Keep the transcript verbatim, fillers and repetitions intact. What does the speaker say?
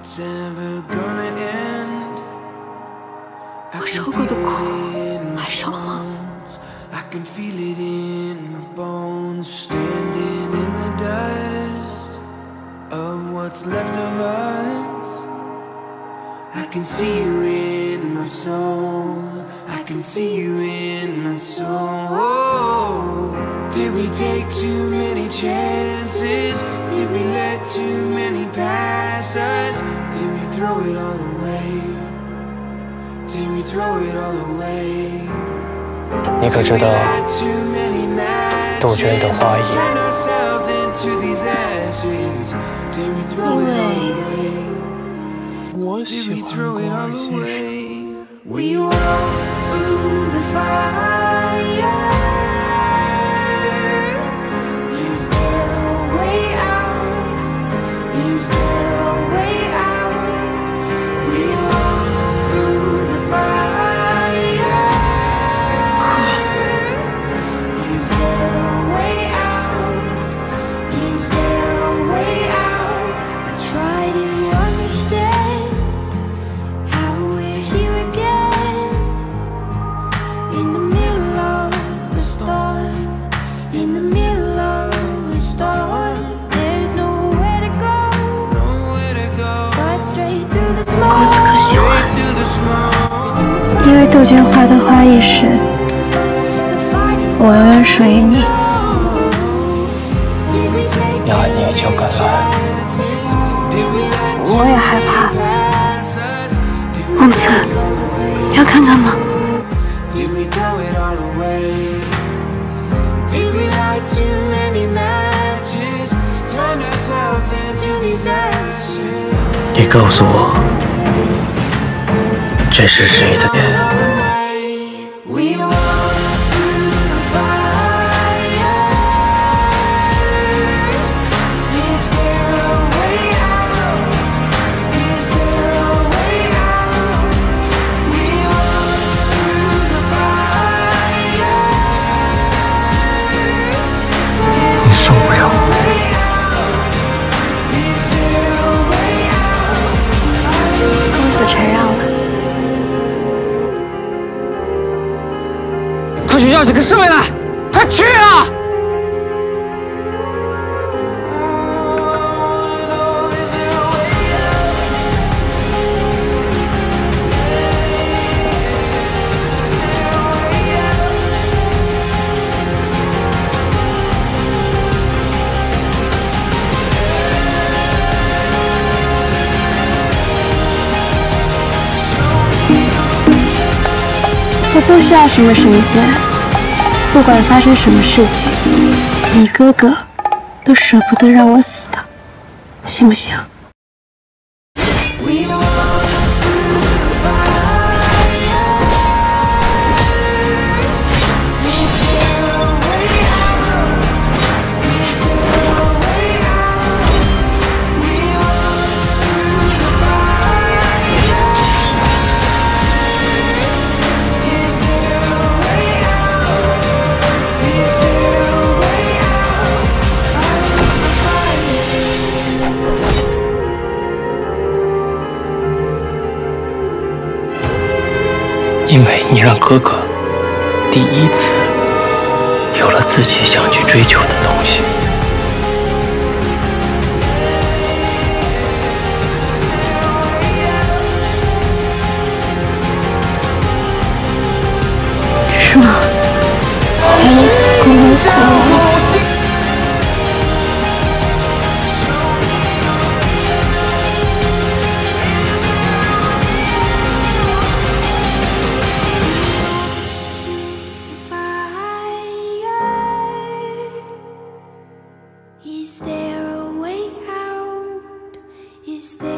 我受过的苦还少吗？ I can feel it in my bones, standing in the dust of what's left of us. I can see you in my soul, I can see you in my soul. Did we take too many chances? Did we let too many pass us? Did we throw it all away? Did we throw it all away? 你可知道杜鹃的花艺？ 因为我喜欢光先生。 光子可喜欢，因为杜鹃花的花艺时，我永远属于你。 那你就敢来？ 我也害怕。光子，要看看吗？ 你告诉我，这是谁的脸？ 你受不了。 承让了， 快去叫几个侍卫来！快去啊！ 我不需要什么神仙，不管发生什么事情，你哥哥都舍不得让我死的，行不行？ 因为你让哥哥第一次有了自己想去追求的东西。 是吗？还有公公。 Is there a way out? Is there